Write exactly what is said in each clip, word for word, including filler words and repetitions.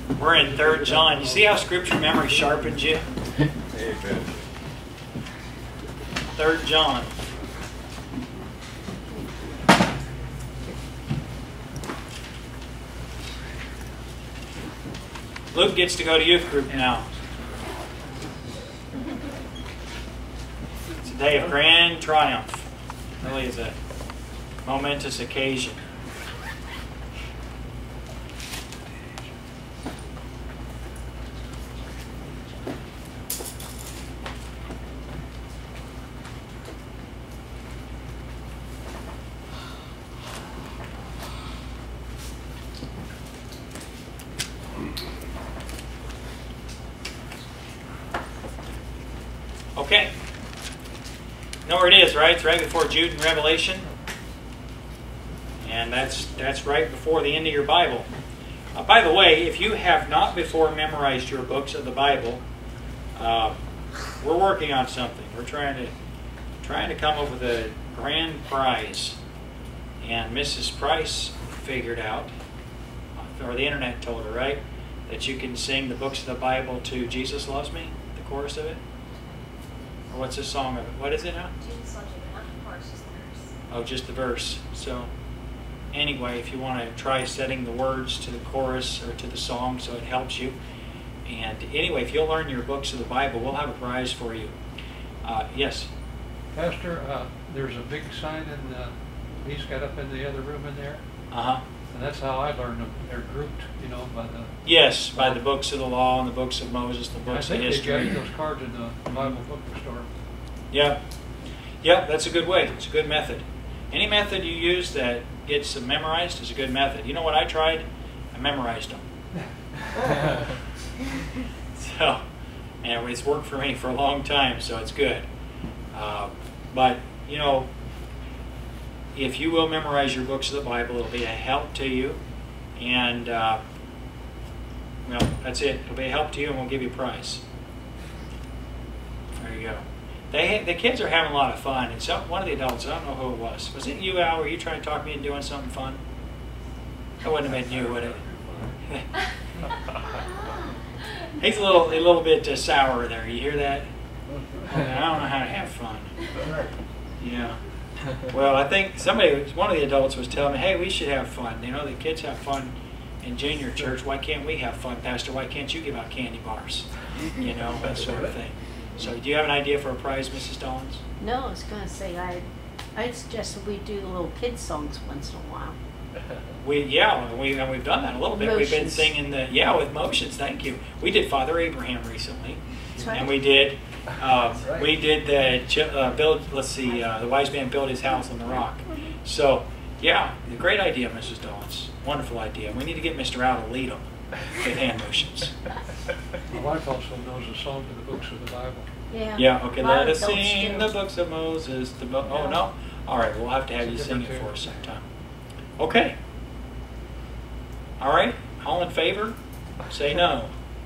We're in Third John. You see how Scripture memory sharpens you? Amen. Third John. Luke gets to go to youth group now. It's a day of grand triumph. Really is a momentous occasion. Okay. You know where it is, right? It's right before Jude and Revelation. And that's that's right before the end of your Bible. Uh, by the way, if you have not before memorized your books of the Bible, uh, we're working on something. We're trying to trying to come up with a grand prize. And Missus Price figured out, or the internet told her, right, that you can sing the books of the Bible to Jesus Loves Me, the chorus of it. Or what's the song of it? What is it now? Jesus Loves You, not the chorus, just the verse. Oh, just the verse. So, anyway, if you want to try setting the words to the chorus or to the song so it helps you. And anyway, if you'll learn your books of the Bible, we'll have a prize for you. Uh, yes? Pastor, uh, there's a big sign in the, he's got up in the other room in there. Uh-huh. And that's how I learned them. They're grouped, you know, by the... Yes, by the books of the law and the books of Moses, the books I of think history. they got those cards in the Bible bookstore. Yeah. Yeah, that's a good way. It's a good method. Any method you use that gets them memorized is a good method. You know what I tried? I memorized them. So, and it's worked for me for a long time, so it's good. Uh, but, you know, if you will memorize your books of the Bible, it'll be a help to you. And, uh, well, that's it. It'll be a help to you, and we'll give you a prize. There you go. They, the kids are having a lot of fun. And some, one of the adults, I don't know who it was. Was it you, Al? Were you trying to talk me into doing something fun? That wouldn't have been you, would it? He's a little, a little bit uh, sour there. You hear that? I don't know how to have fun. Yeah. Well, I think somebody, one of the adults was telling me, hey, we should have fun. You know, the kids have fun in junior church. Why can't we have fun, Pastor? Why can't you give out candy bars? You know, that sort of thing. So do you have an idea for a prize, Missus Dollins? No, I was going to say, I, I'd suggest that we do little kids songs once in a while. We Yeah, we, and we've done that a little bit. Motions. We've been singing the, yeah, with motions, thank you. We did Father Abraham recently. That's right. And we did, uh, right. we did the, uh, build, let's see, uh, the wise man built his house on the rock. So, yeah, great idea, Missus Dollins. Wonderful idea. We need to get Mister Al to lead them with hand motions. My wife also knows a song to the books of the Bible. Yeah. Yeah, okay, let us adults sing do. the books of Moses. The bo oh, no? All right, we'll have to have you sing it for us sometime. Okay. All right, all in favor? Say no.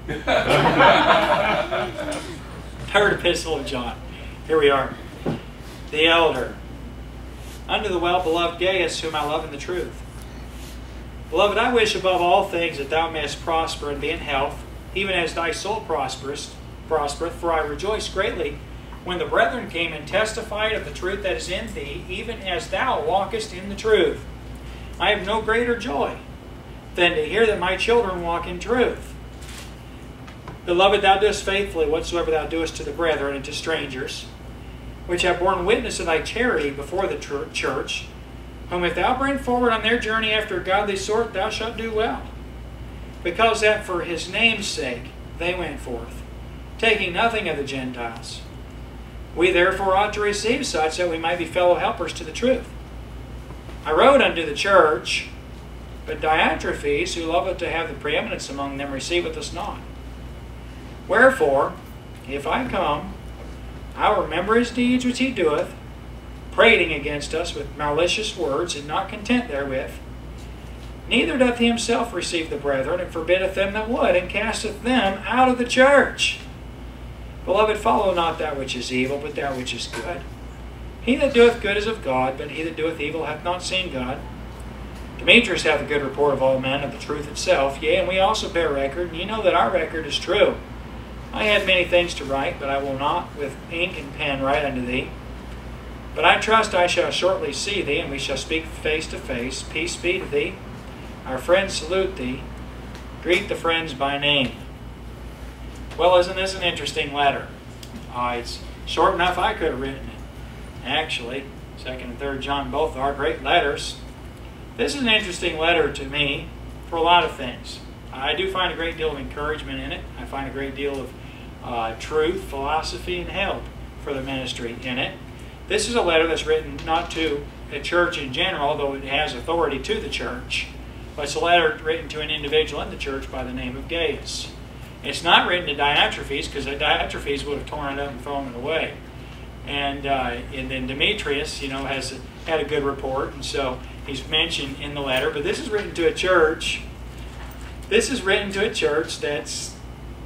Third epistle of John. Here we are. The elder. Unto the well-beloved Gaius, whom I love in the truth. Beloved, I wish above all things that thou mayest prosper and be in health, even as thy soul prospereth, prospereth. For I rejoice greatly when the brethren came and testified of the truth that is in thee, even as thou walkest in the truth. I have no greater joy than to hear that my children walk in truth. Beloved, thou doest faithfully whatsoever thou doest to the brethren and to strangers, which have borne witness of thy charity before the church, whom if thou bring forward on their journey after a godly sort, thou shalt do well. Because that for his name's sake they went forth, taking nothing of the Gentiles. We therefore ought to receive such, that we might be fellow helpers to the truth. I wrote unto the church, but Diotrephes, who loveth to have the preeminence among them, receiveth us not. Wherefore, if I come, I will remember his deeds which he doeth, prating against us with malicious words, and not content therewith. Neither doth he himself receive the brethren, and forbiddeth them that would, and casteth them out of the church. Beloved, follow not that which is evil, but that which is good. He that doeth good is of God, but he that doeth evil hath not seen God. Demetrius hath a good report of all men of the truth itself. Yea, and we also bear record, and ye know that our record is true. I had many things to write, but I will not with ink and pen write unto thee. But I trust I shall shortly see thee, and we shall speak face to face. Peace be to thee. Our friends salute thee. Greet the friends by name. Well, isn't this an interesting letter? Uh, it's short enough I could have written it. Actually, Second and Third John both are great letters. This is an interesting letter to me for a lot of things. I do find a great deal of encouragement in it. I find a great deal of uh, truth, philosophy, and help for the ministry in it. This is a letter that's written not to a church in general, although it has authority to the church, but it's a letter written to an individual in the church by the name of Gaius. It's not written to Diotrephes, because Diotrephes would have torn it up and thrown it away. And, uh, and then Demetrius, you know, has had a good report, and so he's mentioned in the letter. But this is written to a church. This is written to a church that's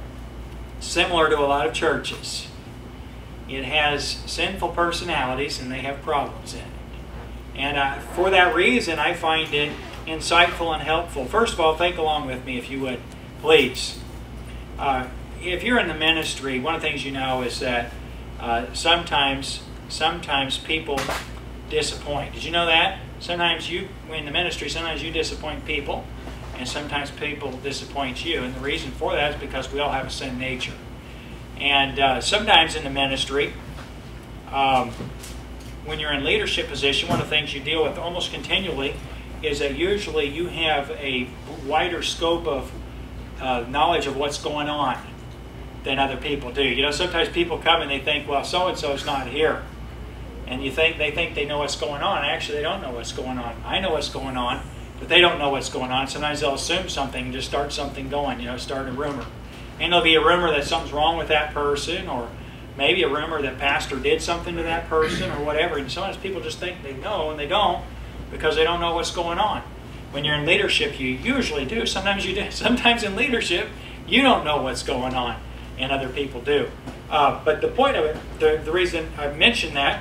similar to a lot of churches. It has sinful personalities, and they have problems in it. And uh, for that reason, I find it insightful and helpful. First of all, think along with me, if you would, please. Uh, if you're in the ministry, one of the things you know is that uh, sometimes, sometimes people disappoint. Did you know that? Sometimes you, in the ministry, sometimes you disappoint people, and sometimes people disappoint you. And the reason for that is because we all have a sin nature. And uh, sometimes in the ministry, um, when you're in leadership position, one of the things you deal with almost continually is that usually you have a wider scope of uh, knowledge of what's going on than other people do. You know, sometimes people come and they think, well, so-and-so is not here. And you think they think they know what's going on. Actually, they don't know what's going on. I know what's going on, but they don't know what's going on. Sometimes they'll assume something and just start something going, you know, start a rumor. And there'll be a rumor that something's wrong with that person, or maybe a rumor that pastor did something to that person or whatever. And sometimes people just think they know, and they don't, because they don't know what's going on. When you're in leadership, you usually do. Sometimes you do. Sometimes in leadership, you don't know what's going on, and other people do. Uh, but the point of it, the, the reason I mention that,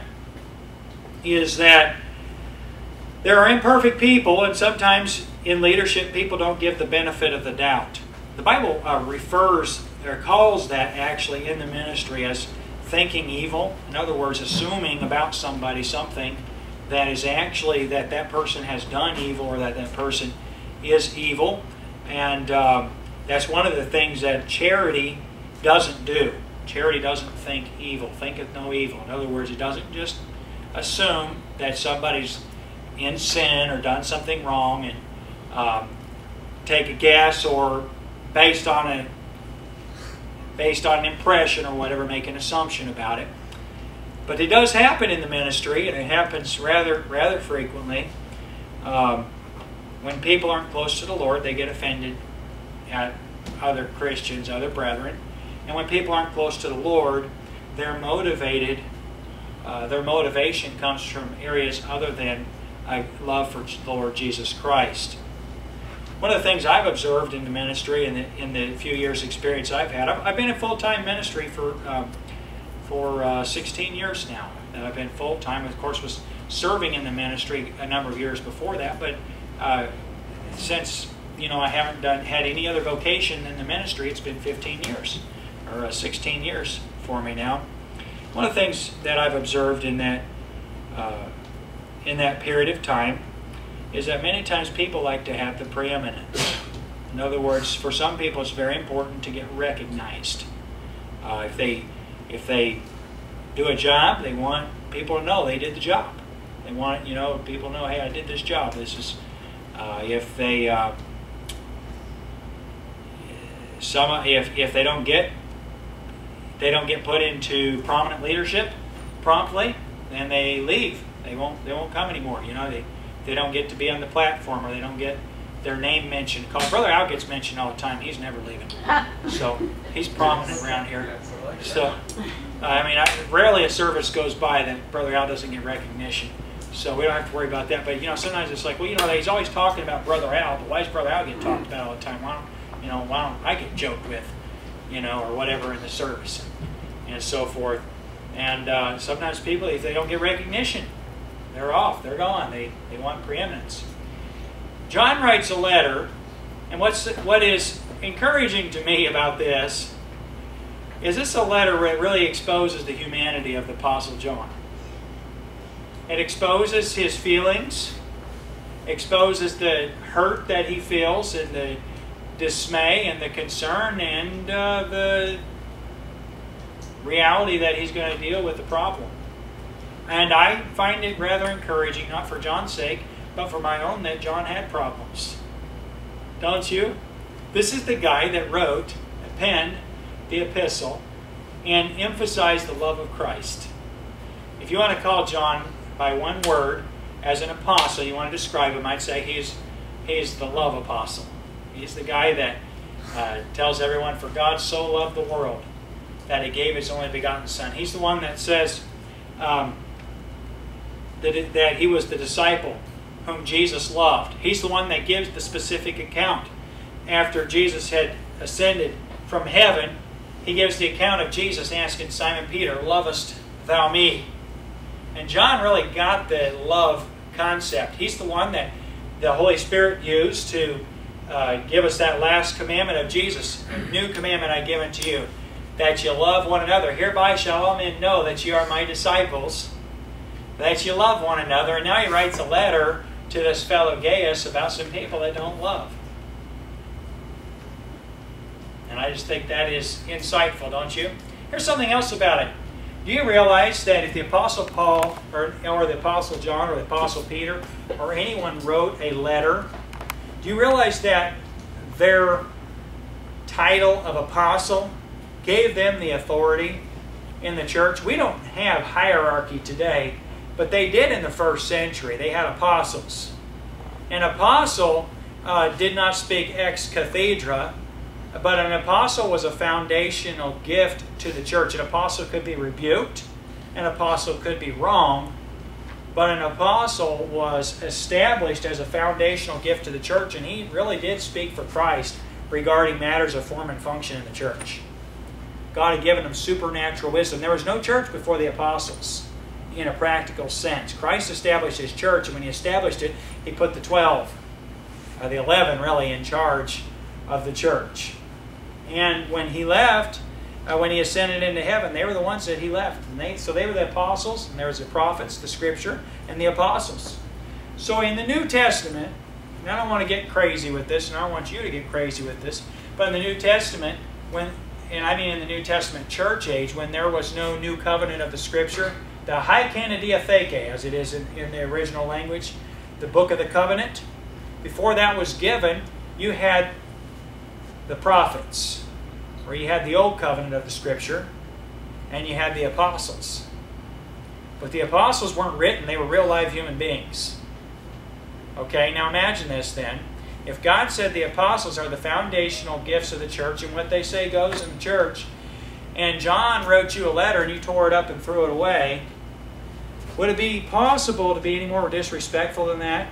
is that there are imperfect people, and sometimes in leadership, people don't give the benefit of the doubt. The Bible uh, refers, or calls that actually in the ministry as thinking evil. In other words, assuming about somebody something that is actually that that person has done evil, or that that person is evil. And um, that's one of the things that charity doesn't do. Charity doesn't think evil, thinketh no evil. In other words, it doesn't just assume that somebody's in sin or done something wrong and um, take a guess, or based on a based on an impression or whatever, make an assumption about it. But it does happen in the ministry, and it happens rather rather frequently. Um, when people aren't close to the Lord, they get offended at other Christians, other brethren. And when people aren't close to the Lord, they're motivated. Uh, their motivation comes from areas other than a love for the Lord Jesus Christ. One of the things I've observed in the ministry, and in, in the few years' experience I've had, I've, I've been in full-time ministry for um, for uh, sixteen years now. That I've been full-time. Of course, was serving in the ministry a number of years before that. But uh, since you know I haven't done had any other vocation in the ministry, it's been fifteen years or uh, sixteen years for me now. One of the things that I've observed in that uh, in that period of time is that many times people like to have the preeminence. In other words, for some people, it's very important to get recognized. Uh, if they if they do a job, they want people to know they did the job. They want you know people to know, hey, I did this job. This is uh, if they uh, some if if they don't get they don't get put into prominent leadership promptly, then they leave. They won't they won't come anymore. You know they. They don't get to be on the platform, or they don't get their name mentioned. Called. Brother Al gets mentioned all the time. He's never leaving. So he's prominent around here. So, I mean, I, rarely a service goes by that Brother Al doesn't get recognition. So we don't have to worry about that. But, you know, sometimes it's like, well, you know, he's always talking about Brother Al, but why does Brother Al get talked about all the time? Why don't, you know, why don't I get joked with, you know, or whatever in the service, and so forth. And uh, sometimes people, if they don't get recognition, they're off. They're gone. They they want preeminence. John writes a letter, and what's what is encouraging to me about this is this a letter that really exposes the humanity of the Apostle John. It exposes his feelings, exposes the hurt that he feels, and the dismay and the concern, and uh, the reality that he's going to deal with the problem. And I find it rather encouraging, not for John's sake, but for my own, that John had problems. Don't you? This is the guy that wrote, penned the epistle, and emphasized the love of Christ. If you want to call John by one word as an apostle, you want to describe him, I'd say he's, he's the love apostle. He's the guy that uh, tells everyone, for God so loved the world that he gave his only begotten Son. He's the one that says um, that, it, that he was the disciple whom Jesus loved. He's the one that gives the specific account. After Jesus had ascended from heaven, he gives the account of Jesus asking Simon Peter, lovest thou me? And John really got the love concept. He's the one that the Holy Spirit used to uh, give us that last commandment of Jesus. A new commandment I give unto you, that you love one another. Hereby shall all men know that you are my disciples, that you love one another. And now he writes a letter to this fellow Gaius about some people that don't love. And I just think that is insightful, don't you? Here's something else about it. Do you realize that if the Apostle Paul, or, or the Apostle John, or the Apostle Peter, or anyone wrote a letter, do you realize that their title of apostle gave them the authority in the church? We don't have hierarchy today, but they did in the first century. They had apostles. An apostle uh, did not speak ex cathedra, but an apostle was a foundational gift to the church. An apostle could be rebuked. An apostle could be wrong. But an apostle was established as a foundational gift to the church, and he really did speak for Christ regarding matters of form and function in the church. God had given him supernatural wisdom. There was no church before the apostles in a practical sense. Christ established his church, and when he established it, he put the twelve, or the eleven really, in charge of the church. And when he left, uh, when he ascended into heaven, they were the ones that he left. And they, so they were the apostles, and there was the prophets, the scripture, and the apostles. So in the New Testament, and I don't want to get crazy with this, and I don't want you to get crazy with this, but in the New Testament, when, and I mean in the New Testament church age, when there was no new covenant of the scripture, the Haikana Diatheke, as it is in, in the original language, the book of the covenant, before that was given, you had the prophets, where you had the old covenant of the scripture, and you had the apostles. But the apostles weren't written, they were real live human beings. Okay, now imagine this then. If God said the apostles are the foundational gifts of the church, and what they say goes in the church, and John wrote you a letter and you tore it up and threw it away, would it be possible to be any more disrespectful than that?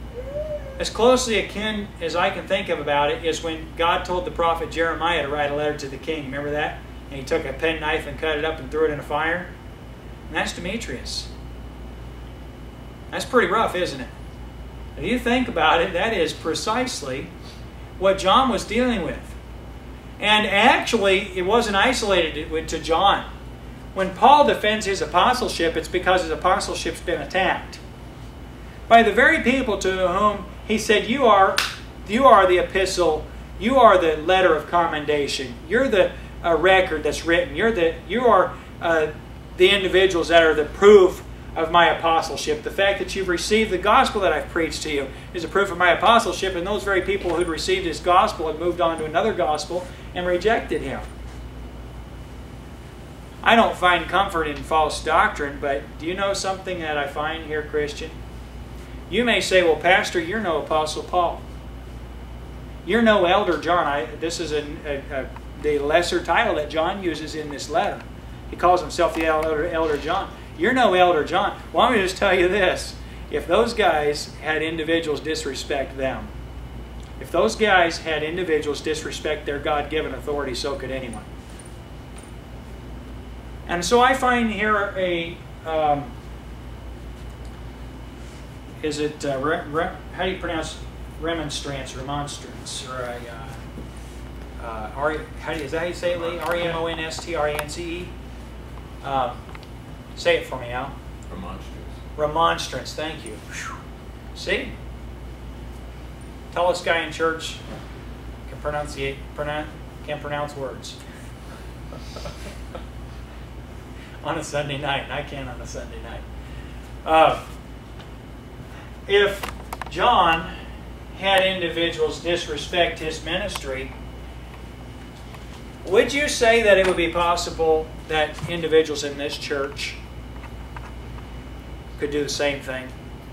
As closely akin as I can think of about it is when God told the prophet Jeremiah to write a letter to the king. Remember that? And he took a penknife and cut it up and threw it in a fire. And that's Demetrius. That's pretty rough, isn't it? If you think about it, that is precisely what John was dealing with. And actually, it wasn't isolated to John. When Paul defends his apostleship, it's because his apostleship's been attacked by the very people to whom he said, you are, you are the epistle, you are the letter of commendation, you're the uh, record that's written, you're the, you are uh, the individuals that are the proof of my apostleship. The fact that you've received the gospel that I've preached to you is a proof of my apostleship, and those very people who'd received his gospel had moved on to another gospel and rejected him. I don't find comfort in false doctrine, but do you know something that I find here, Christian? You may say, well, Pastor, you're no Apostle Paul. You're no Elder John. I, this is a, a, a, the lesser title that John uses in this letter. He calls himself the Elder, Elder John. You're no Elder John. Well, let me just tell you this. If those guys had individuals disrespect them, if those guys had individuals disrespect their God-given authority, so could anyone. And so I find here a... Um, Is it, uh, re, re, how do you pronounce remonstrance, remonstrance, or a, uh, uh, R, how do you, is that how you say it, Lee? R E M O N S T R A N C E? Um, say it for me, Al. Remonstrance. Remonstrance, thank you. Whew. See? Tallest guy in church can pronounce, pronounce, can pronounce words. On a Sunday night, and I can on a Sunday night. Uh, if John had individuals disrespect his ministry, would you say that it would be possible that individuals in this church could do the same thing?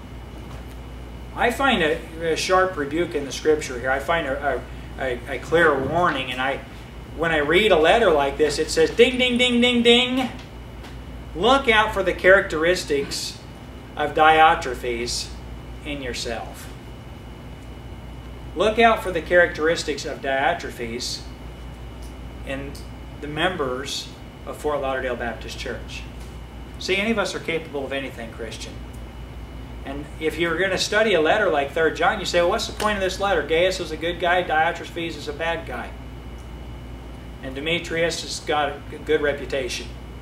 I find a, a sharp rebuke in the Scripture here. I find a, a, a clear warning, and I, when I read a letter like this, it says, ding, ding, ding, ding, ding. Look out for the characteristics of Diotrephes in yourself. Look out for the characteristics of Diotrephes in the members of Fort Lauderdale Baptist Church. See, any of us are capable of anything, Christian. And if you're going to study a letter like Third John, you say, well, what's the point of this letter? Gaius is a good guy, Diotrephes is a bad guy. And Demetrius has got a good reputation.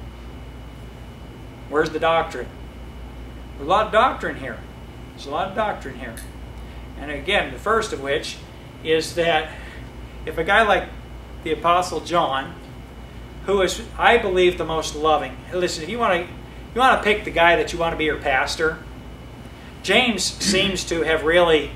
Where's the doctrine? There's a lot of doctrine here. There's a lot of doctrine here. And again, the first of which is that if a guy like the Apostle John, who is, I believe, the most loving. Listen, if you want to, you want to pick the guy that you want to be your pastor, James seems to have really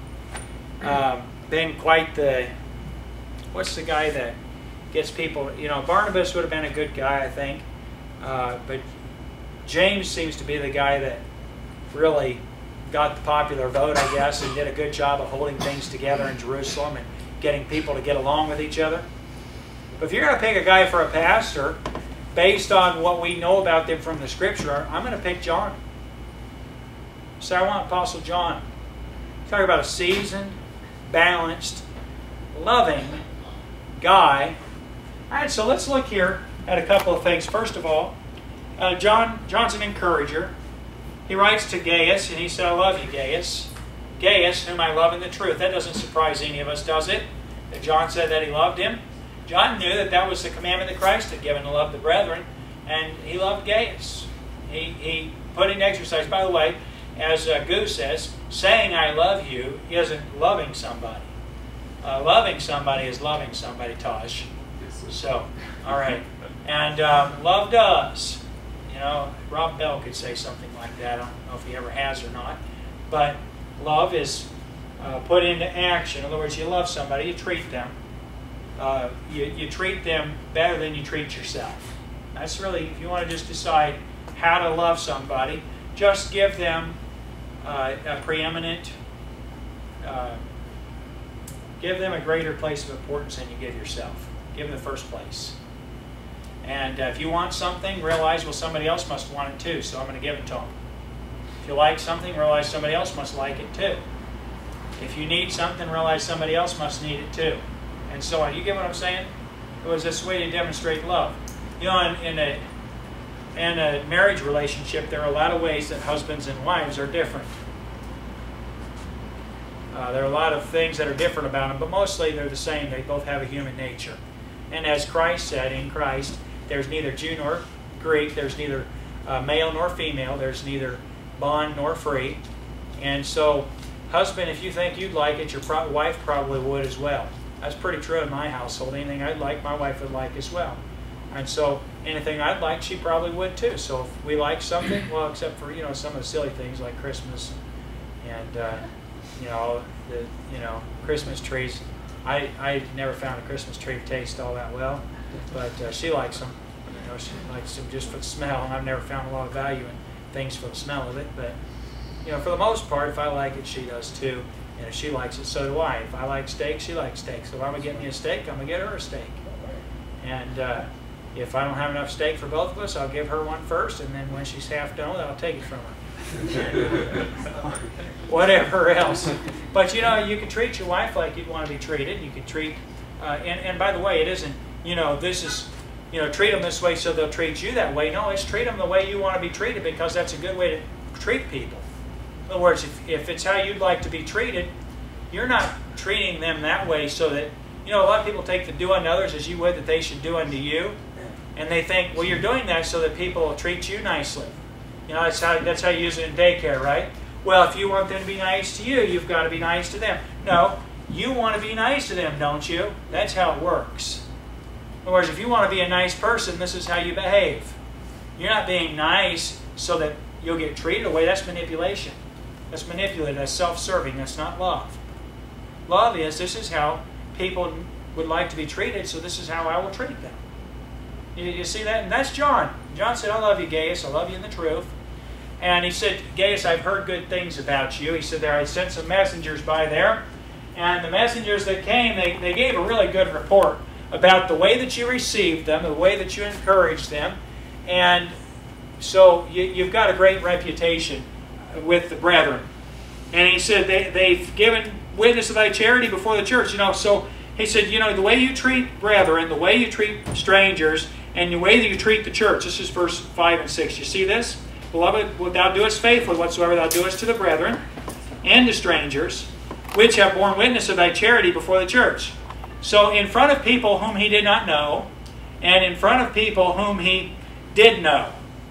um, been quite the, what's the guy that gets people, you know, Barnabas would have been a good guy, I think, uh, but James seems to be the guy that really got the popular vote, I guess, and did a good job of holding things together in Jerusalem and getting people to get along with each other. But if you're going to pick a guy for a pastor, based on what we know about them from the Scripture, I'm going to pick John. So I want Apostle John. Talk about a seasoned, balanced, loving guy. All right, so let's look here at a couple of things. First of all, uh, John John's an encourager. He writes to Gaius, and he said, I love you, Gaius. Gaius, whom I love in the truth. That doesn't surprise any of us, does it? That John said that he loved him. John knew that that was the commandment that Christ had given, to love the brethren, and he loved Gaius. He, he put in exercise. By the way, as uh, Goose says, saying I love you isn't loving somebody. Uh, loving somebody is loving somebody, Tosh. So, all right. And um, love does. You know, Rob Bell could say something like that. I don't know if he ever has or not. But love is uh, put into action. In other words, you love somebody, you treat them. Uh, you, you treat them better than you treat yourself. That's really, if you want to just decide how to love somebody, just give them uh, a preeminent, uh, give them a greater place of importance than you give yourself. Give them the first place. And uh, if you want something, realize, well, somebody else must want it too, so I'm going to give it to them. If you like something, realize somebody else must like it too. If you need something, realize somebody else must need it too. And so on. You get what I'm saying? It was this way to demonstrate love. You know, in, in, a, in a marriage relationship, there are a lot of ways that husbands and wives are different. Uh, there are a lot of things that are different about them, but mostly they're the same. They both have a human nature. And as Christ said, in Christ, there's neither Jew nor Greek, there's neither uh, male nor female, there's neither bond nor free. And so, husband, if you think you'd like it, your pro wife probably would as well. That's pretty true in my household. Anything I'd like, my wife would like as well. And so, anything I'd like, she probably would too. So if we like something, well, except for, you know, some of the silly things like Christmas and, uh, you know, the, you know, Christmas trees. I, I never found a Christmas tree taste all that well, but uh, she likes them. You know, she likes them just for the smell, and I've never found a lot of value in things for the smell of it. But, you know, for the most part, if I like it, she does too. And if she likes it, so do I. If I like steak, she likes steak. So if I'm going to get me a steak, I'm going to get her a steak. And uh, if I don't have enough steak for both of us, I'll give her one first, and then when she's half done with it, I'll take it from her. Whatever else. But you know, you can treat your wife like you'd want to be treated. You can treat, uh, and, and by the way, it isn't, you know, this is, you know, treat them this way so they'll treat you that way. No, it's treat them the way you want to be treated, because that's a good way to treat people. In other words, if, if it's how you'd like to be treated, you're not treating them that way so that, you know, a lot of people take the do unto others as you would that they should do unto you. And they think, well, you're doing that so that people will treat you nicely. You know, that's how, that's how you use it in daycare, right? Well, if you want them to be nice to you, you've got to be nice to them. No, you want to be nice to them, don't you? That's how it works. In other words, if you want to be a nice person, this is how you behave. You're not being nice so that you'll get treated away. That's manipulation. That's manipulative. That's self-serving. That's not love. Love is, this is how people would like to be treated, so this is how I will treat them. You, you see that? And that's John. John said, I love you, Gaius. I love you in the truth. And he said, Gaius, I've heard good things about you. He said, there, I sent some messengers by there. And the messengers that came, they, they gave a really good report about the way that you received them, the way that you encouraged them. And so you, you've got a great reputation with the brethren. And he said, they, they've given witness of thy charity before the church. You know, so he said, you know, the way you treat brethren, the way you treat strangers, and the way that you treat the church. This is verse five and six. You see this? Beloved, wilt thou doest faithfully whatsoever thou doest to the brethren and to strangers, which have borne witness of thy charity before the church. So in front of people whom he did not know, and in front of people whom he did know,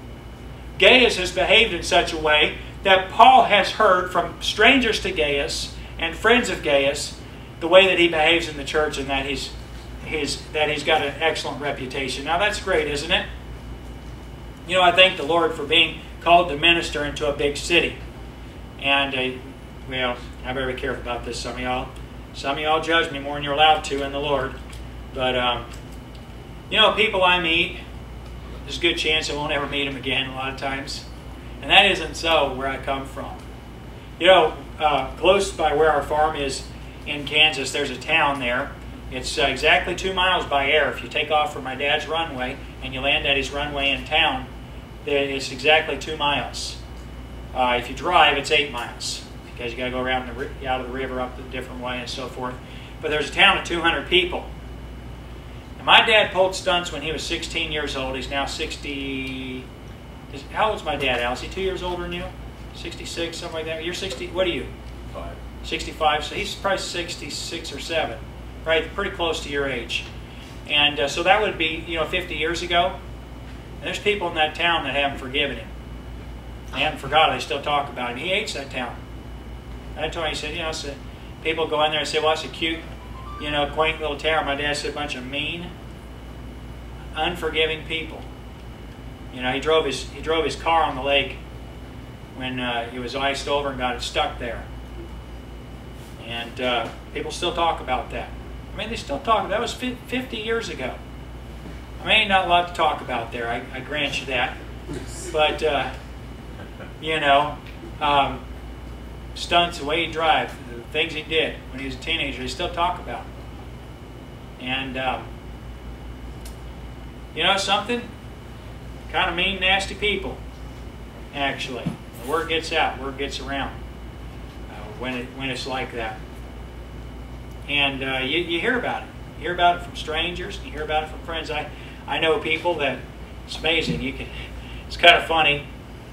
Gaius has behaved in such a way that Paul has heard from strangers to Gaius and friends of Gaius the way that he behaves in the church, and that he's, he's, that he's got an excellent reputation. Now that's great, isn't it? You know, I thank the Lord for being called to minister into a big city. And, uh, well, I better be careful about this. Some of y'all, some of y'all judge me more than you're allowed to in the Lord. But, um, you know, people I meet, there's a good chance I won't ever meet them again a lot of times. And that isn't so where I come from. You know, uh, close by where our farm is in Kansas, there's a town there. It's uh, exactly two miles by air. If you take off from my dad's runway and you land at his runway in town, it's exactly two miles. Uh, if you drive, it's eight miles because you got to go around the out of the river up a different way and so forth. But there's a town of two hundred people. And my dad pulled stunts when he was sixteen years old. He's now sixty. How old's my dad, Al? Is he two years older than you? sixty-six, something like that. You're sixty. What are you? Five. sixty-five. So he's probably sixty-six or seven, right? Pretty close to your age. And uh, so that would be, you know, fifty years ago. And there's people in that town that haven't forgiven him. They haven't forgotten. They still talk about him. He hates that town. I told him, he said, you know, so people go in there and say, well, it's a cute, you know, quaint little town. My dad said, a bunch of mean, unforgiving people. You know, he drove his he drove his car on the lake when uh, it was iced over and got it stuck there. And uh, people still talk about that. I mean, they still talk. That was fifty years ago. I mean, not a lot to talk about there. I, I grant you that. But uh, you know, um, stunts, the way he drives, the things he did when he was a teenager, they still talk about. And um, you know something? Kind of mean, nasty people. Actually, the word gets out, word gets around uh, when it when it's like that. And uh, you, you hear about it. You hear about it from strangers. You hear about it from friends. I, I know people that it's amazing. You can. It's kind of funny.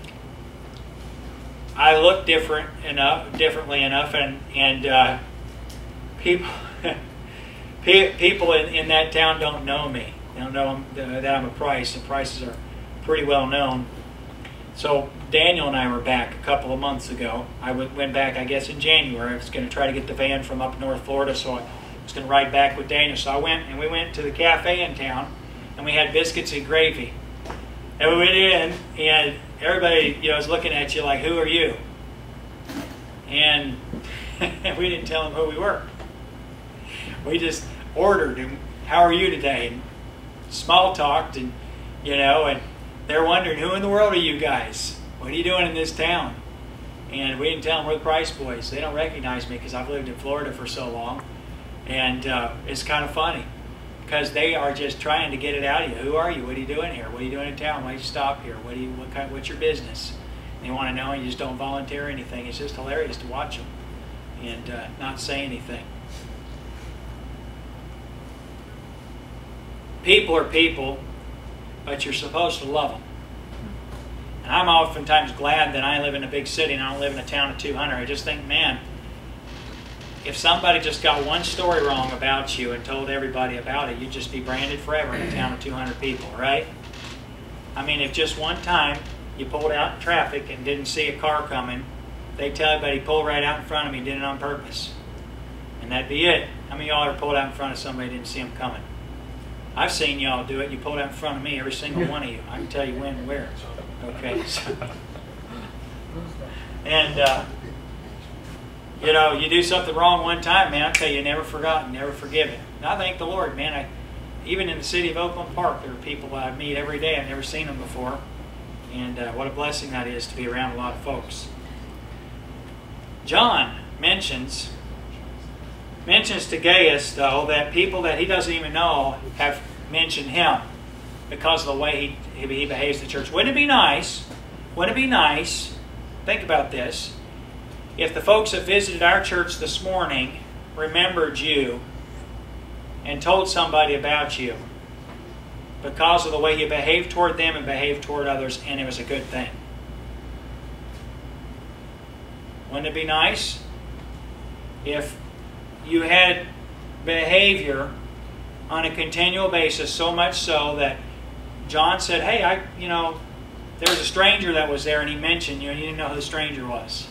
I look different enough, differently enough, and and uh, people people in, in that town don't know me. They don't know that I'm a Price, and Prices are pretty well known. So Daniel and I were back a couple of months ago. I went back, I guess, in January. I was going to try to get the van from up North Florida, so I was going to ride back with Daniel. So I went, and we went to the cafe in town, and we had biscuits and gravy. And we went in, and everybody, you know, was looking at you like, "Who are you?" And we didn't tell them who we were. We just ordered, and "How are you today?" And small talked, and you know, and they're wondering, who in the world are you guys? What are you doing in this town? And we didn't tell them we're the Price boys. They don't recognize me because I've lived in Florida for so long. And uh, it's kind of funny because they are just trying to get it out of you. Who are you? What are you doing here? What are you doing in town? Why did you stop here? What do you? What kind? What's your business? And they want to know, and you just don't volunteer anything. It's just hilarious to watch them and uh, not say anything. People are people, but you're supposed to love them. And I'm oftentimes glad that I live in a big city and I don't live in a town of two hundred. I just think, man, if somebody just got one story wrong about you and told everybody about it, you'd just be branded forever in a town of two hundred people, right? I mean, if just one time you pulled out in traffic and didn't see a car coming, they'd tell everybody, pull right out in front of me, did it on purpose. And that'd be it. How many of y'all ever pulled out in front of somebody and didn't see them coming? I've seen y'all do it. You pulled out in front of me, every single one of you. I can tell you when and where. Okay. So, and, uh, you know, you do something wrong one time, man, I tell you, never forgotten, never forgiven. And I thank the Lord, man. I, even in the city of Oakland Park, there are people I meet every day. I've never seen them before. And uh, what a blessing that is to be around a lot of folks. John mentions mentions to Gaius, though, that people that he doesn't even know have mentioned him because of the way he, he behaves in the church. Wouldn't it be nice, wouldn't it be nice, think about this, if the folks that visited our church this morning remembered you and told somebody about you because of the way you behaved toward them and behaved toward others, and it was a good thing. Wouldn't it be nice if you had behavior on a continual basis, so much so that John said, hey, I, you know, there was a stranger that was there and he mentioned you and you didn't know who the stranger was.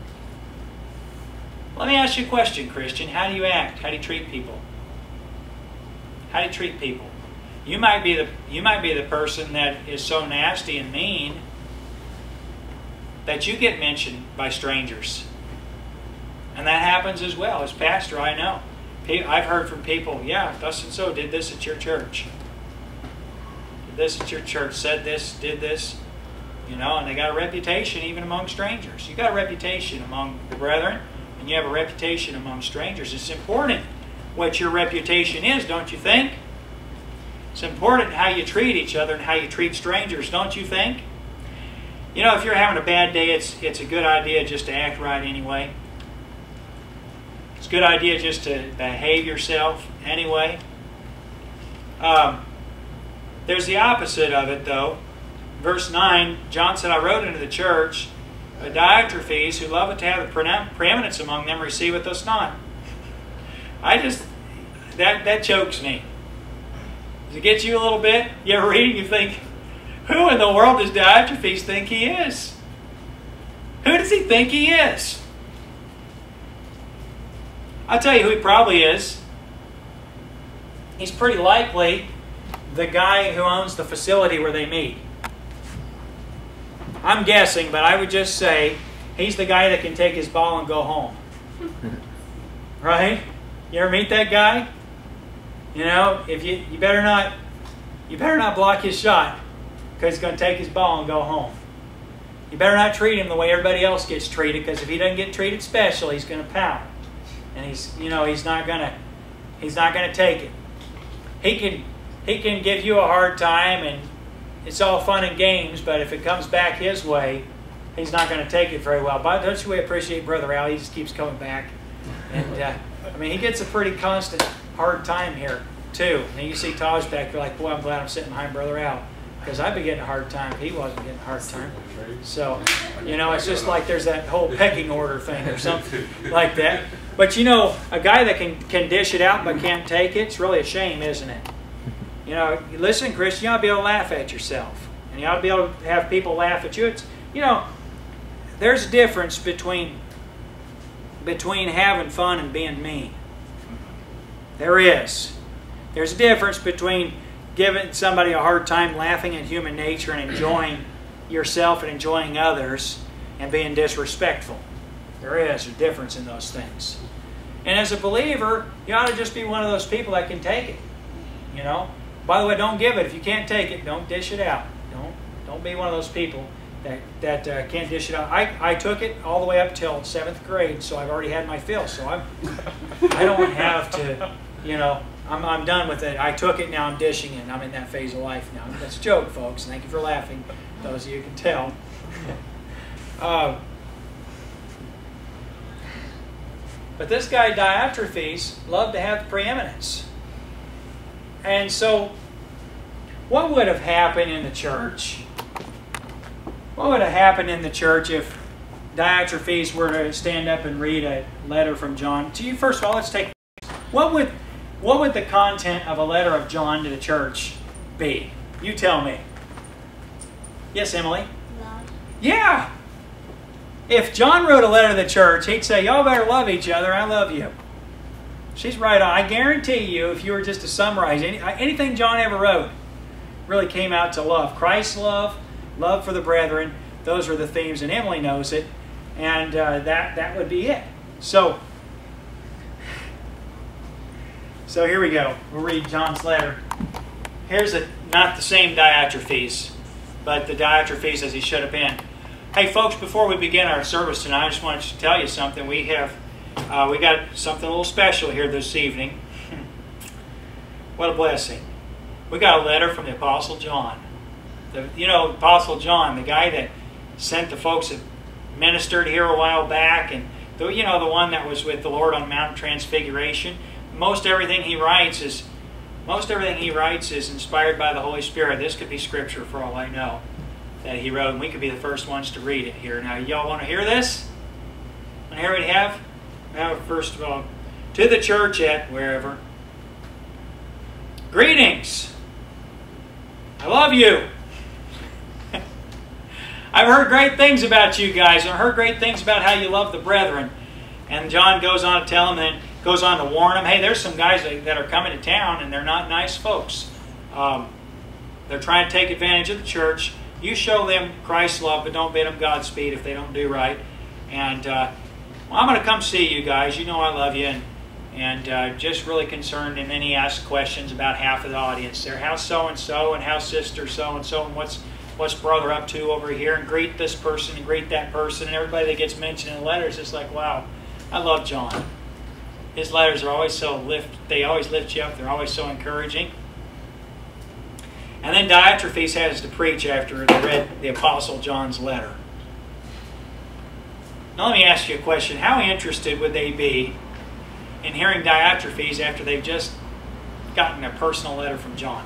Let me ask you a question, Christian. How do you act? How do you treat people? How do you treat people? You might be the, you might be the person that is so nasty and mean that you get mentioned by strangers. And that happens as well. As pastor, I know. I've heard from people, yeah, thus and so did this at your church. Did this at your church, said this, did this. You know, and they got a reputation even among strangers. You got a reputation among the brethren, and you have a reputation among strangers. It's important what your reputation is, don't you think? It's important how you treat each other and how you treat strangers, don't you think? You know, if you're having a bad day, it's, it's a good idea just to act right anyway. It's a good idea just to behave yourself anyway. Um, there's the opposite of it, though. Verse nine, John said, I wrote into the church, but Diotrephes, who loveth to have the preeminence among them, receiveth us not. I just, that, that chokes me. Does it get you a little bit? You ever read and you think, who in the world does Diotrephes think he is? Who does he think he is? I'll tell you who he probably is. He's pretty likely the guy who owns the facility where they meet. I'm guessing, but I would just say he's the guy that can take his ball and go home. Right? You ever meet that guy? You know, if you you better not you better not block his shot, because he's going to take his ball and go home. You better not treat him the way everybody else gets treated, because if he doesn't get treated special, he's going to pout. And he's, you know, he's not gonna, he's not gonna take it. He can, he can give you a hard time, and it's all fun and games. But if it comes back his way, he's not gonna take it very well. But don't you appreciate Brother Al? He just keeps coming back, and uh, I mean, he gets a pretty constant hard time here too. And you see Taj back, you're like, boy, I'm glad I'm sitting behind Brother Al, because I'd be getting a hard time if he wasn't getting a hard time. So, you know, it's just like there's that whole pecking order thing or something like that. But you know, a guy that can, can dish it out but can't take it, it's really a shame, isn't it? You know, listen, Chris, you ought to be able to laugh at yourself. And you ought to be able to have people laugh at you. It's, you know, there's a difference between, between having fun and being mean. There is. There's a difference between giving somebody a hard time, laughing at human nature and enjoying yourself and enjoying others, and being disrespectful. There is a difference in those things. And as a believer, you ought to just be one of those people that can take it. You know? By the way, don't give it. If you can't take it, don't dish it out. Don't don't be one of those people that, that uh, can't dish it out. I, I took it all the way up till seventh grade, so I've already had my fill. So I'm, I don't have to, you know, I'm, I'm done with it. I took it, now I'm dishing it. I'm in that phase of life now. That's a joke, folks. Thank you for laughing. Those of you can tell. Uh, But this guy Diotrephes loved to have the preeminence. And so, what would have happened in the church? What would have happened in the church if Diotrephes were to stand up and read a letter from John, to you, first of all, let's take, what would, what would the content of a letter of John to the church be? You tell me. Yes, Emily? Love. Yeah. If John wrote a letter to the church, he'd say, y'all better love each other. I love you. She's right on. I guarantee you, if you were just to summarize any, anything John ever wrote, really came out to love. Christ's love, love for the brethren. Those are the themes, and Emily knows it. And uh, that, that would be it. So, so here we go. We'll read John's letter. Here's a, not the same Diotrephes, but the Diotrephes as he should have been. Hey, folks, before we begin our service tonight, I just wanted to tell you something. We have, uh, we got something a little special here this evening. What a blessing. We got a letter from the Apostle John. The, you know, Apostle John, the guy that sent the folks that ministered here a while back, and the, you know, the one that was with the Lord on Mount Transfiguration. Most everything he writes is, most everything he writes is inspired by the Holy Spirit. This could be Scripture for all I know that he wrote, and we could be the first ones to read it here. Now, y'all want to hear this? Want to hear what we have? We have, first of all, to the church at wherever. Greetings. I love you. I've heard great things about you guys. I've heard great things about how you love the brethren. And John goes on to tell them, and goes on to warn them, hey, there's some guys that, that are coming to town, and they're not nice folks. Um, they're trying to take advantage of the church. You show them Christ's love, but don't bid them Godspeed if they don't do right. And uh, well, I'm going to come see you guys. You know I love you. And, and uh, just really concerned. And then he asks questions about half of the audience there. How's so-and-so, and how's sister so-and-so, and what's what's brother up to over here, and greet this person and greet that person. And everybody that gets mentioned in the letters is like, wow, I love John. His letters are always so lift, they always lift you up. They're always so encouraging. And then Diotrephes has to preach after they read the Apostle John's letter. Now let me ask you a question. How interested would they be in hearing Diotrephes after they've just gotten a personal letter from John?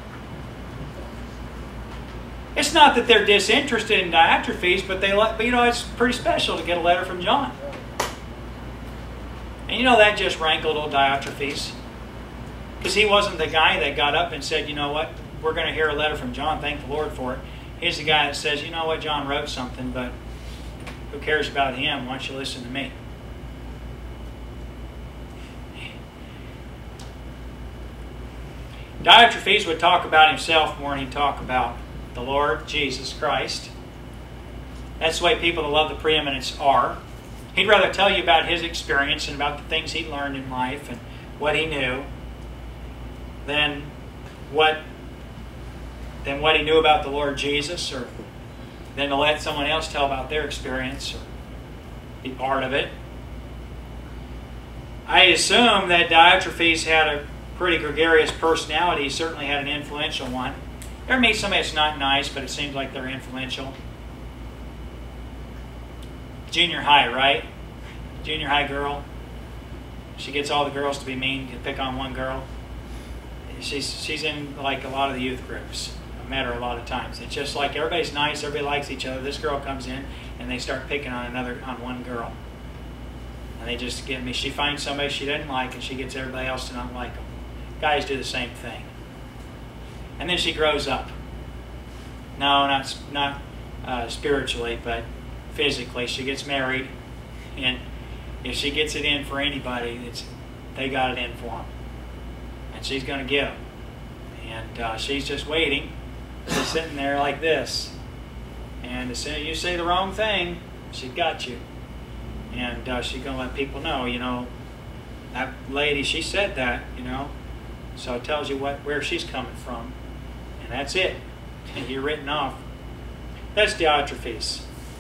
It's not that they're disinterested in Diotrephes, but they, but you know, it's pretty special to get a letter from John. And you know, that just rankled old Diotrephes. Because he wasn't the guy that got up and said, you know what, we're going to hear a letter from John, thank the Lord for it. He's the guy that says, you know what, John wrote something, but who cares about him? Why don't you listen to me? Diotrephes would talk about himself more than he'd talk about the Lord Jesus Christ. That's the way people that love the preeminence are. He'd rather tell you about his experience and about the things he learned in life and what he knew than what, than what he knew about the Lord Jesus, or than to let someone else tell about their experience or be part of it. I assume that Diotrephes had a pretty gregarious personality. He certainly had an influential one. You ever meet somebody that's not nice, but it seems like they're influential? Junior high, right? Junior high girl. She gets all the girls to be mean, to pick on one girl. She's, she's in like a lot of the youth groups. I've met her a lot of times. It's just like everybody's nice, everybody likes each other. This girl comes in and they start picking on another, on one girl. And they just get me. She finds somebody she doesn't like and she gets everybody else to not like them. Guys do the same thing. And then she grows up. No, not, not uh, spiritually, but physically. She gets married, and if she gets it in for anybody, it's, they got it in for them. And she's going to get them. And uh, she's just waiting. She's sitting there like this. And as soon as you say the wrong thing, she's got you. And uh, she's going to let people know, you know, that lady, she said that, you know. So it tells you what where she's coming from. And that's it. And you're written off. That's Diotrephes.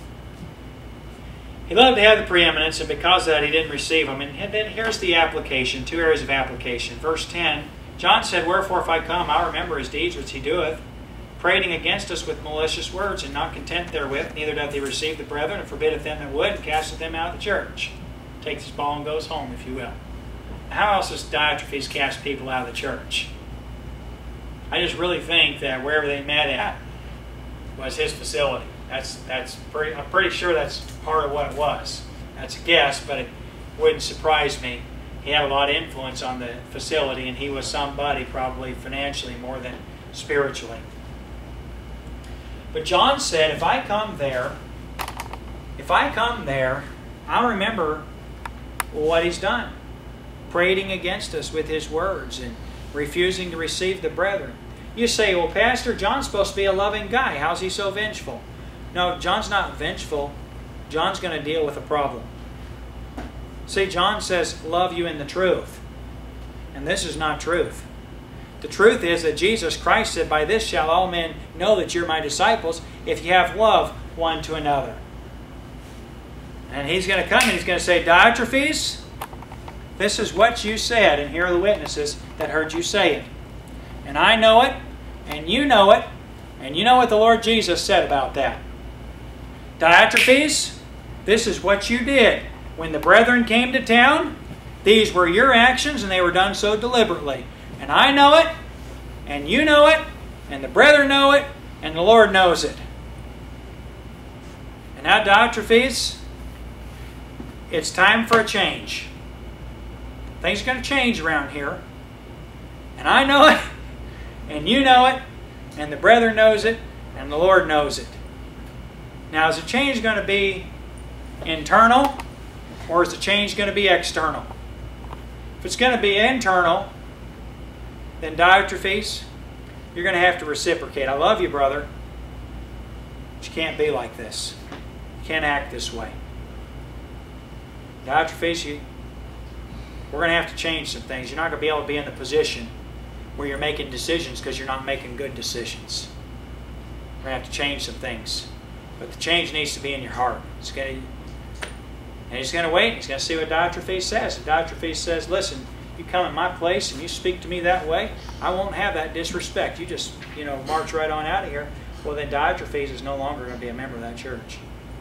He loved to have the preeminence, and because of that he didn't receive them. And then here's the application, two areas of application. Verse ten, John said, wherefore if I come, I'll remember his deeds which he doeth, prating against us with malicious words, and not content therewith, neither doth he receive the brethren, and forbiddeth them that would, and casteth them out of the church. Takes his ball and goes home, if you will. How else does Diotrephes cast people out of the church? I just really think that wherever they met at was his facility. That's, that's pretty, I'm pretty sure that's part of what it was. That's a guess, but it wouldn't surprise me. He had a lot of influence on the facility, and he was somebody probably financially more than spiritually. But John said, if I come there, if I come there, I'll remember what he's done. Prating against us with his words and refusing to receive the brethren. You say, well, Pastor, John's supposed to be a loving guy. How's he so vengeful? No, John's not vengeful. John's going to deal with a problem. See, John says, love you in the truth. And this is not truth. The truth is that Jesus Christ said, by this shall all men know that you're my disciples, if you have love one to another. And he's going to come and he's going to say, Diotrephes, this is what you said, and here are the witnesses that heard you say it. And I know it, and you know it, and you know what the Lord Jesus said about that. Diotrephes, this is what you did. When the brethren came to town, these were your actions, and they were done so deliberately. And I know it, and you know it, and the brethren know it, and the Lord knows it. And now, Diotrephes, it's time for a change. Things are going to change around here. And I know it, and you know it, and the brethren knows it, and the Lord knows it. Now, is the change going to be internal, or is the change going to be external? If it's going to be internal, then Diotrephes, you're going to have to reciprocate. I love you, brother, but you can't be like this. You can't act this way. Diotrephes, you, we're going to have to change some things. You're not going to be able to be in the position where you're making decisions because you're not making good decisions. We're going to have to change some things. But the change needs to be in your heart. It's going to, and he's going to wait. He's going to see what Diotrephes says. If Diotrephes says, listen, you come in my place and you speak to me that way, I won't have that disrespect. You just, you know, march right on out of here. Well, then Diotrephes is no longer going to be a member of that church.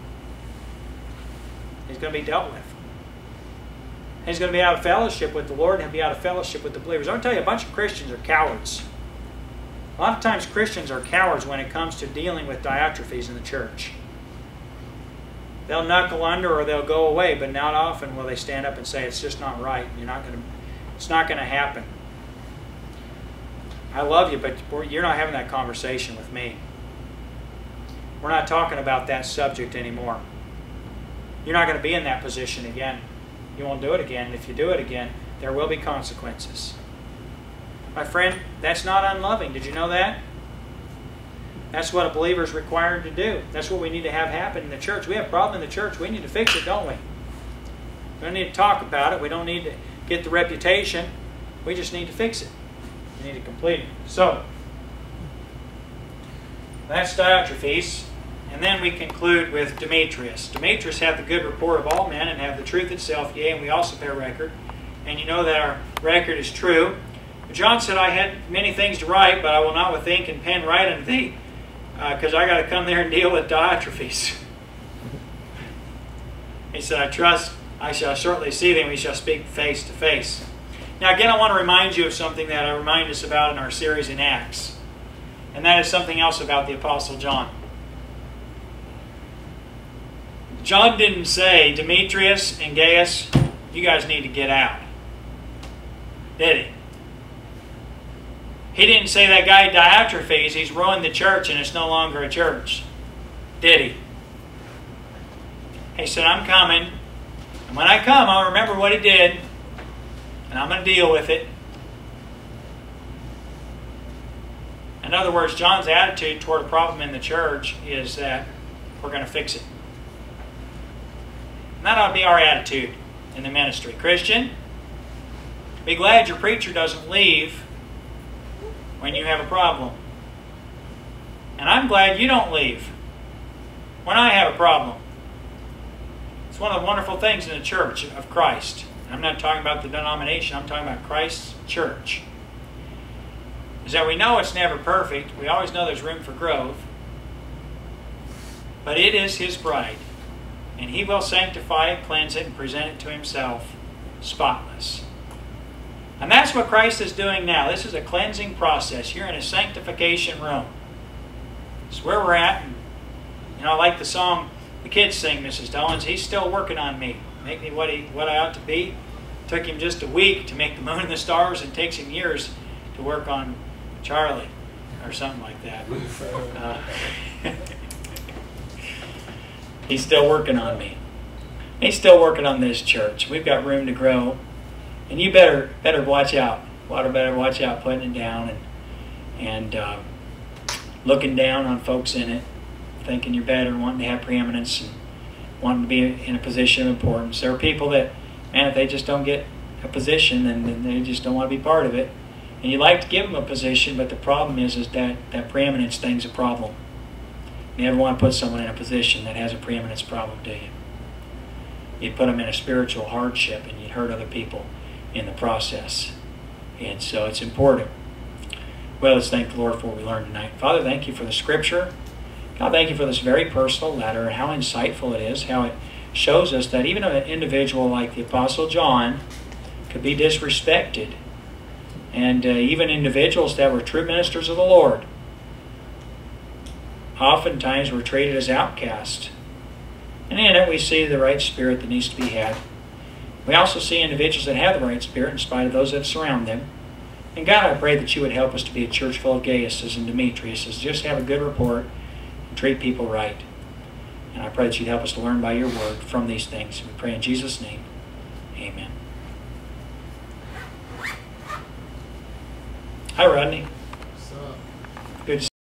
He's going to be dealt with. He's going to be out of fellowship with the Lord, and he'll be out of fellowship with the believers. I'll tell you, a bunch of Christians are cowards. A lot of times Christians are cowards when it comes to dealing with Diotrephes in the church. They'll knuckle under or they'll go away, but not often will they stand up and say, it's just not right. You're not going to, it's not going to happen. I love you, but you're not having that conversation with me. We're not talking about that subject anymore. You're not going to be in that position again. You won't do it again. And if you do it again, there will be consequences. My friend, that's not unloving. Did you know that? That's what a believer is required to do. That's what we need to have happen in the church. We have a problem in the church. We need to fix it, don't we? We don't need to talk about it. We don't need to get the reputation. We just need to fix it. We need to complete it. So, that's Diotrephes. And then we conclude with Demetrius. Demetrius hath the good report of all men, and have the truth itself, yea, and we also bear record. And you know that our record is true. John said, I had many things to write, but I will not with ink and pen write unto thee, because uh, I got to come there and deal with Diotrephes. He said, I trust I shall shortly see thee, and we shall speak face to face. Now again, I want to remind you of something that I remind us about in our series in Acts. And that is something else about the Apostle John. John didn't say, Demetrius and Gaius, you guys need to get out. Did he? He didn't say that guy Diotrephes, he's ruined the church and it's no longer a church. Did he? He said, I'm coming. And when I come, I'll remember what he did. And I'm going to deal with it. In other words, John's attitude toward a problem in the church is that we're going to fix it. And that ought to be our attitude in the ministry. Christian, be glad your preacher doesn't leave when you have a problem. And I'm glad you don't leave when I have a problem. It's one of the wonderful things in the church of Christ. I'm not talking about the denomination, I'm talking about Christ's church. Is that we know it's never perfect. We always know there's room for growth. But it is His bride. And He will sanctify it, cleanse it, and present it to Himself spotless. And that's what Christ is doing now. This is a cleansing process. You're in a sanctification room. It's where we're at. And, you And I like the song the kids sing, Missus Dollins. He's still working on me. Make me what he what I ought to be. Took him just a week to make the moon and the stars, and takes him years to work on Charlie, or something like that. Uh, he's still working on me. He's still working on this church. We've got room to grow, and you better better watch out. Water better watch out putting it down and and uh, looking down on folks in it, thinking you're better, wanting to have preeminence, and wanting to be in a position of importance. There are people that, man, if they just don't get a position, then, then they just don't want to be part of it. And you like to give them a position, but the problem is, is that that preeminence thing's a problem. You never want to put someone in a position that has a preeminence problem, do you? You'd put them in a spiritual hardship, and you'd hurt other people in the process. And so it's important. Well, let's thank the Lord for what we learned tonight. Father, thank you for the Scripture. God, thank you for this very personal letter and how insightful it is, how it shows us that even an individual like the Apostle John could be disrespected. And uh, even individuals that were true ministers of the Lord oftentimes were treated as outcasts. And in it we see the right spirit that needs to be had. We also see individuals that have the right spirit in spite of those that surround them. And God, I pray that you would help us to be a church full of Gaiuses and Demetriuses. Just have a good report and treat people right. And I pray that you'd help us to learn by your word from these things. We pray in Jesus' name. Amen. Hi, Rodney.